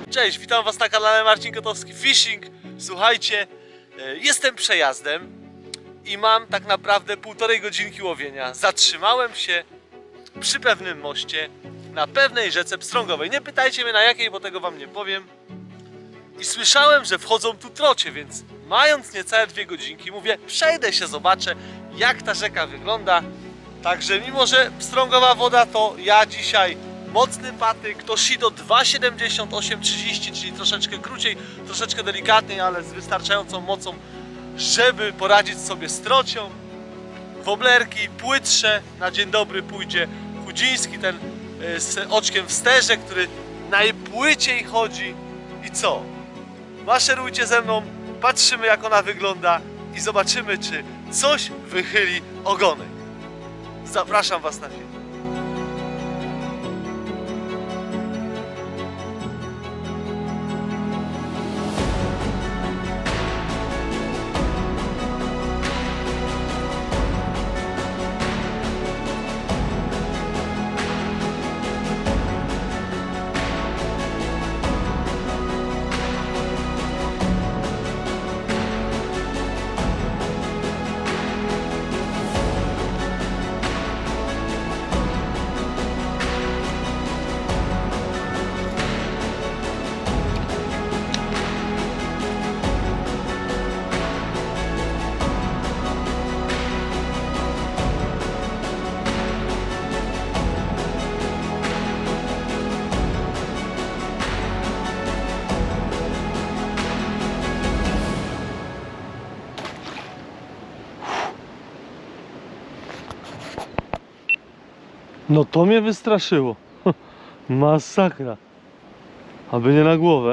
Cześć, witam was na kanale Marcin Kotowski Fishing. Słuchajcie, jestem przejazdem i mam tak naprawdę 1,5 godzinki łowienia. Zatrzymałem się przy pewnym moście na pewnej rzece pstrągowej. Nie pytajcie mnie na jakiej, bo tego wam nie powiem. I słyszałem, że wchodzą tu trocie, więc mając niecałe 2 godzinki, mówię, przejdę się, zobaczę jak ta rzeka wygląda. Także mimo, że pstrągowa woda, to ja dzisiaj mocny patyk, Toshido 2,78-30, czyli troszeczkę krócej, troszeczkę delikatniej, ale z wystarczającą mocą, żeby poradzić sobie z trocią. Woblerki płytsze, na dzień dobry pójdzie chudziński, ten z oczkiem w sterze, który najpłyciej chodzi. I co? Maszerujcie ze mną, patrzymy jak ona wygląda i zobaczymy, czy coś wychyli ogonek. Zapraszam was na film. No to mnie wystraszyło. Masakra. Aby nie na głowę.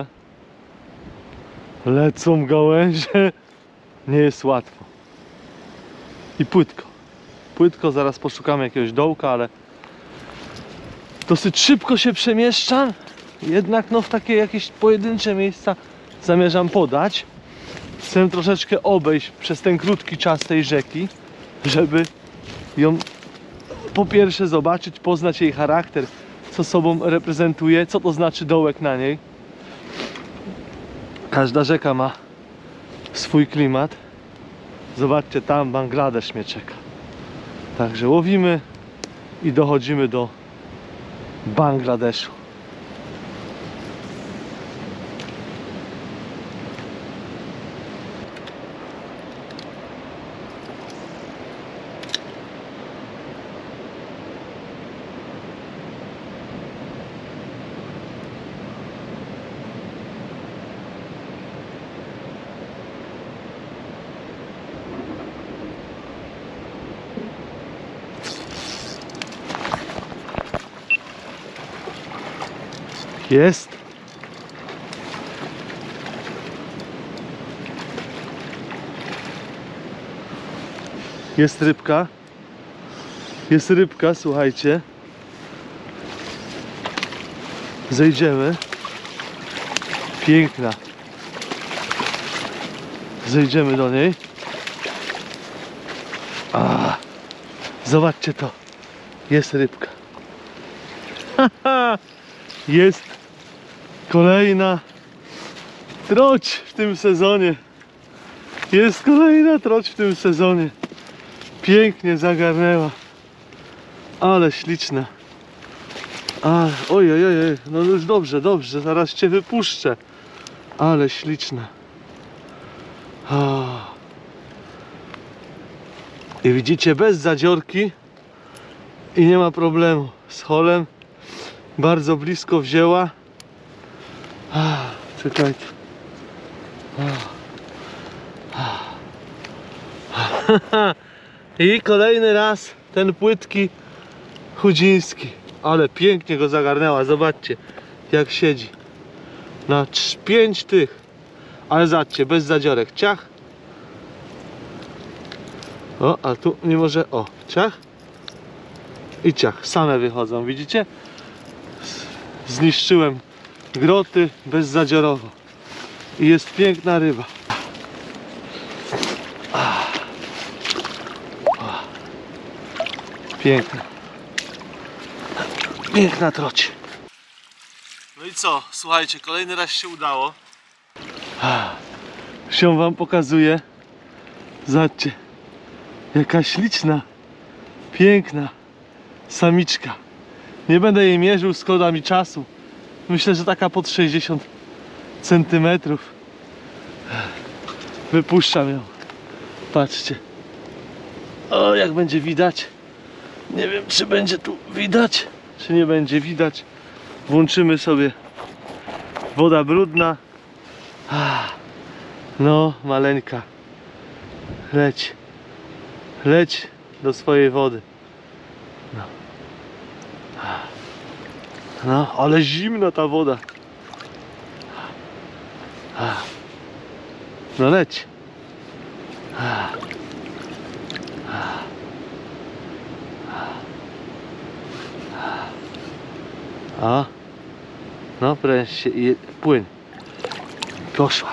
Lecą gałęzie. Nie jest łatwo. I płytko. Płytko, zaraz poszukamy jakiegoś dołka, ale dosyć szybko się przemieszczam. Jednak no w takie jakieś pojedyncze miejsca zamierzam podać. Chcę troszeczkę obejść przez ten krótki czas tej rzeki, żeby ją po pierwsze zobaczyć, poznać jej charakter, co sobą reprezentuje, co to znaczy dołek na niej. Każda rzeka ma swój klimat. Zobaczcie, tam Bangladesz mnie czeka. Także łowimy i dochodzimy do Bangladeszu. Jest. Jest rybka. Jest rybka, słuchajcie. Zejdziemy. Piękna. Zejdziemy do niej. Zobaczcie to. Jest rybka. Jest kolejna troć w tym sezonie. Jest kolejna troć w tym sezonie. Pięknie zagarnęła. Ale śliczna. Ojej, no już dobrze, dobrze, zaraz cię wypuszczę. Ale śliczna. I widzicie, bez zadziorki i nie ma problemu z holem. Bardzo blisko wzięła. Czekajcie. I kolejny raz ten płytki chudziński. Ale pięknie go zagarnęła. Zobaczcie jak siedzi. Na 5 tych. Ale zobaczcie, bez zadziorek. Ciach. O, a tu nie może. O, ciach. I ciach. Same wychodzą, widzicie? Zniszczyłem groty bezzadziorowo. I jest piękna ryba. Piękna. Piękna troć. No No i co? Słuchajcie, kolejny raz się udało. Się wam pokazuje. Zobaczcie, jaka śliczna, piękna samiczka. Nie będę jej mierzył, szkoda mi czasu. Myślę, że taka pod 60 centymetrów. Wypuszczam ją. Patrzcie. O, jak będzie widać. Nie wiem, czy będzie tu widać, czy nie będzie widać. Włączymy sobie. Woda brudna. No, maleńka. Leć. Leć do swojej wody. No. No, ale zimna ta woda. No leć. A? No, pręż się i płyn. Poszła.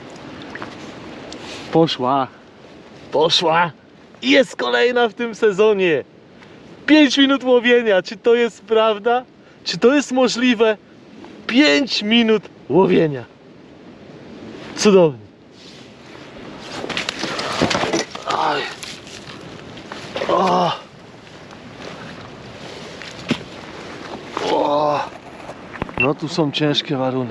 Poszła. Poszła. I jest kolejna w tym sezonie. 5 minut łowienia. Czy to jest prawda? Czy to jest możliwe? 5 minut łowienia. Cudownie. Aj. O. O. No tu są ciężkie waruny.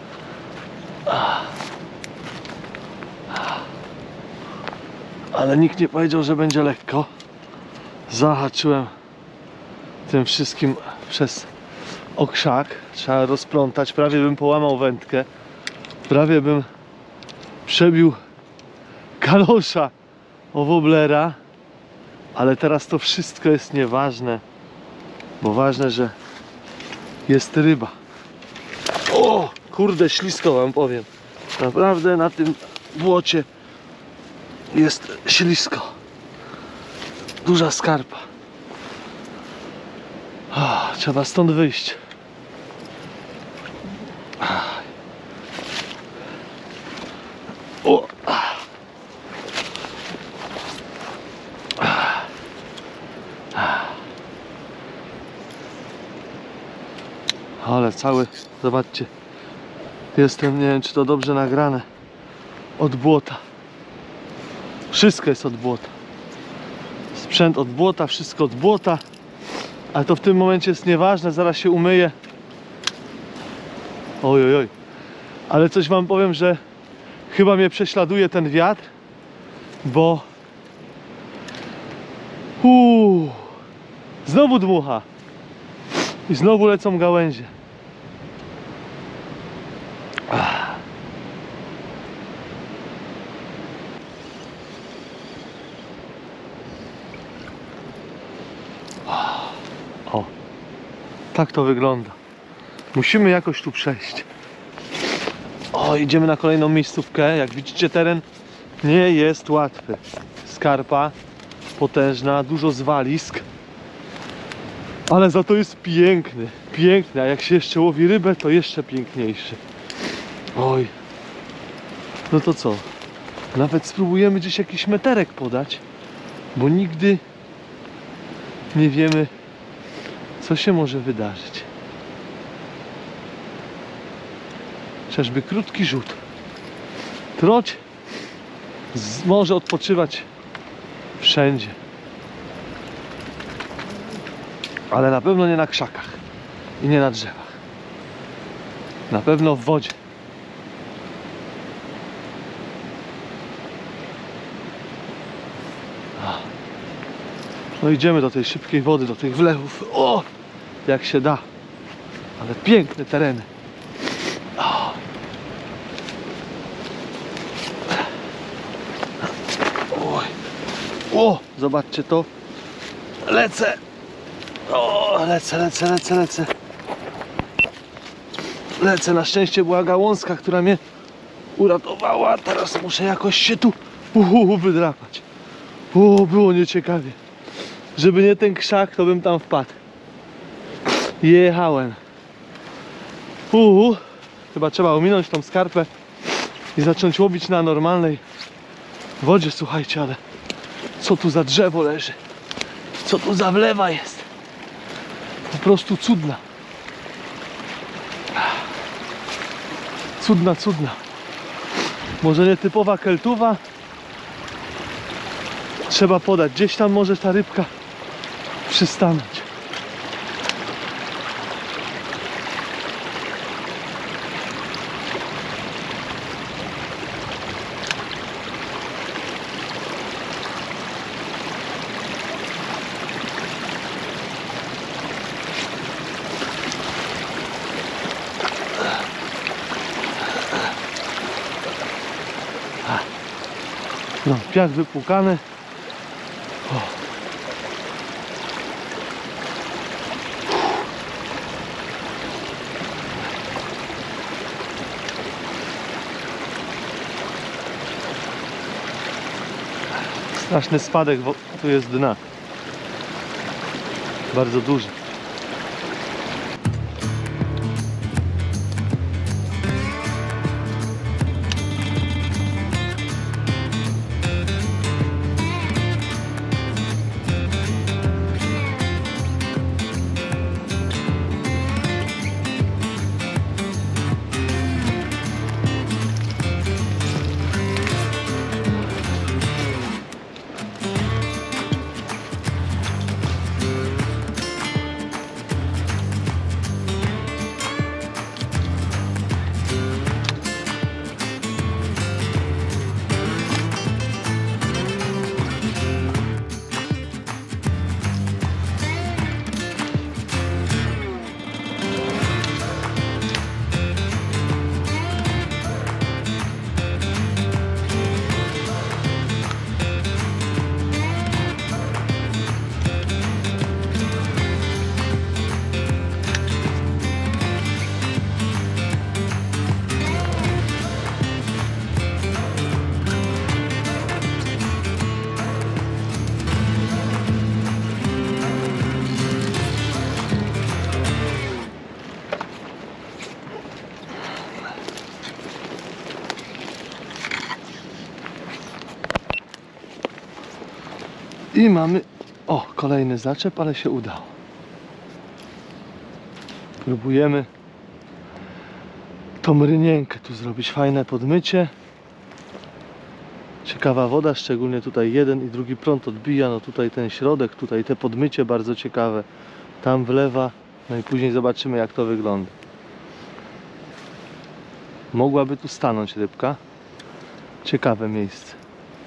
Ale nikt nie powiedział, że będzie lekko. Zahaczyłem tym wszystkim przez okrzak. Trzeba rozplątać. Prawie bym połamał wędkę. Prawie bym przebił kalosza o woblera. Ale teraz to wszystko jest nieważne. Bo ważne, że jest ryba. O! Kurde, ślisko wam powiem. Naprawdę na tym błocie jest ślisko. Duża skarpa. Trzeba stąd wyjść. O! Ale cały, zobaczcie, jestem, nie wiem, czy to dobrze nagrane, od błota. Wszystko jest od błota. Sprzęt od błota, wszystko od błota. Ale to w tym momencie jest nieważne, zaraz się umyję. Oj, oj, oj. Ale coś wam powiem, że chyba mnie prześladuje ten wiatr, bo znowu dmucha. I znowu lecą gałęzie. O, tak to wygląda. Musimy jakoś tu przejść. O, idziemy na kolejną miejscówkę. Jak widzicie, teren nie jest łatwy. Skarpa potężna, dużo zwalisk. Ale za to jest piękny, piękny, a jak się jeszcze łowi rybę, to jeszcze piękniejszy. Oj. No to co? Nawet spróbujemy gdzieś jakiś meterek podać, bo nigdy nie wiemy, co się może wydarzyć. Czyżby krótki rzut. Troć może odpoczywać wszędzie. Ale na pewno nie na krzakach i nie na drzewach. Na pewno w wodzie. No idziemy do tej szybkiej wody, do tych wlewów. O! Jak się da. Ale piękne tereny. O! Oj. O! Zobaczcie to. Lecę. O, lecę. Lecę, na szczęście była gałązka, która mnie uratowała. Teraz muszę jakoś się tu wydrapać. O, było nieciekawie. Żeby nie ten krzak, to bym tam wpadł. Jechałem. Chyba trzeba ominąć tą skarpę i zacząć łowić na normalnej wodzie. Słuchajcie, ale co tu za drzewo leży? Co tu za wlewa jest? Po prostu cudna. Cudna, cudna. Może nietypowa keltuwa. Trzeba podać. Gdzieś tam może ta rybka przystanąć. No, piach wypłukany. O. Straszny spadek tu jest dna. Bardzo duży. I mamy, o, kolejny zaczep, ale się udało. Próbujemy tą rynienkę tu zrobić, fajne podmycie. Ciekawa woda, szczególnie tutaj jeden i drugi prąd odbija, no tutaj ten środek, tutaj te podmycie bardzo ciekawe. Tam wlewa, no i później zobaczymy, jak to wygląda. Mogłaby tu stanąć rybka. Ciekawe miejsce.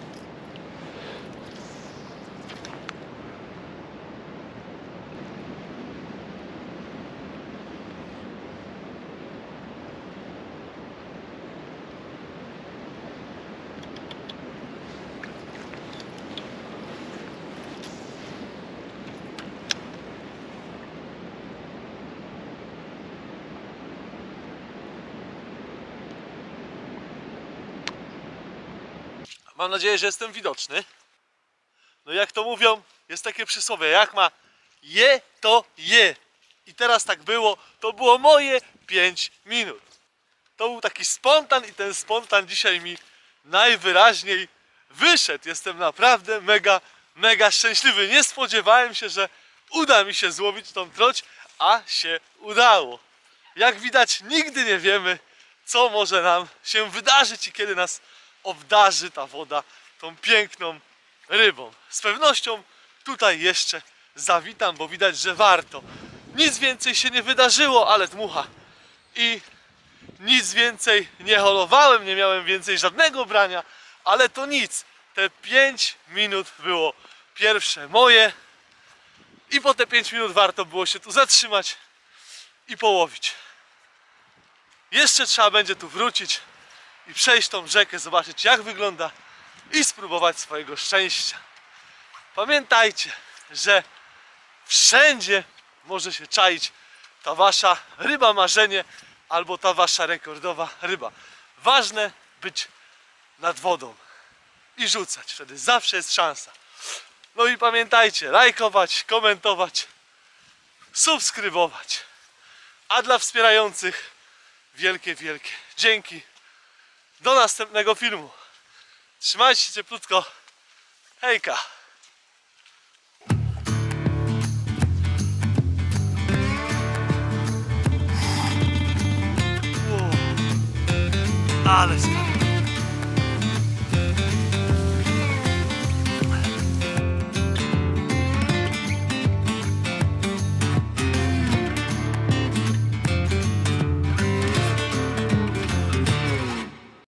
Mam nadzieję, że jestem widoczny. No jak to mówią, jest takie przysłowie, jak ma je, to je. I teraz tak było, to było moje 5 minut. To był taki spontan i ten spontan dzisiaj mi najwyraźniej wyszedł. Jestem naprawdę mega szczęśliwy. Nie spodziewałem się, że uda mi się złowić tą troć, a się udało. Jak widać, nigdy nie wiemy, co może nam się wydarzyć i kiedy nas obdarzy ta woda tą piękną rybą. Z pewnością tutaj jeszcze zawitam, bo widać, że warto. Nic więcej się nie wydarzyło, ale dmucha. I nic więcej nie holowałem, nie miałem więcej żadnego brania, ale to nic. Te 5 minut było pierwsze moje i po te 5 minut warto było się tu zatrzymać i połowić. Jeszcze trzeba będzie tu wrócić i przejść tą rzekę, zobaczyć, jak wygląda i spróbować swojego szczęścia. Pamiętajcie, że wszędzie może się czaić ta wasza ryba marzenie albo ta wasza rekordowa ryba. Ważne być nad wodą i rzucać, wtedy zawsze jest szansa. No i pamiętajcie, lajkować, komentować, subskrybować. A dla wspierających wielkie dzięki. Do następnego filmu. Trzymajcie się cieplutko. Hejka. Ale skarbek.